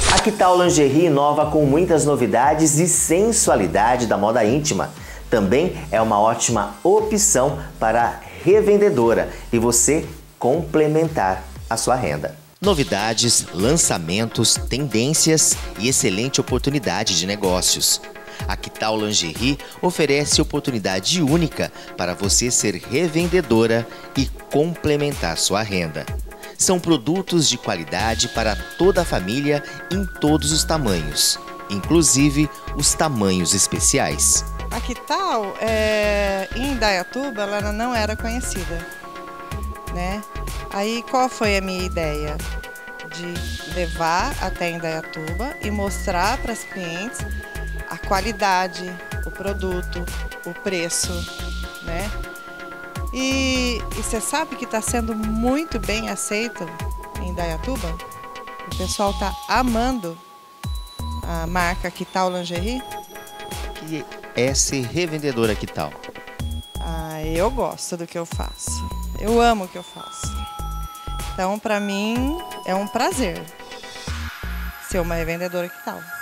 A Que Tal Lingerie inova com muitas novidades e sensualidade da moda íntima. Também é uma ótima opção para a revendedora e você complementar a sua renda. Novidades, lançamentos, tendências e excelente oportunidade de negócios. A Que Tal Lingerie oferece oportunidade única para você ser revendedora e complementar sua renda. São produtos de qualidade para toda a família em todos os tamanhos, inclusive os tamanhos especiais. A Que Tal, em Indaiatuba, ela não era conhecida, né? Aí qual foi a minha ideia? De levar até Indaiatuba e mostrar para as clientes a qualidade, o produto, o preço, né? E você sabe que está sendo muito bem aceito em Indaiatuba? O pessoal está amando a marca Que Tal Lingerie. Que é ser revendedora Que Tal? Eu gosto do que eu faço. Eu amo o que eu faço. Então, para mim, é um prazer ser uma revendedora Que Tal.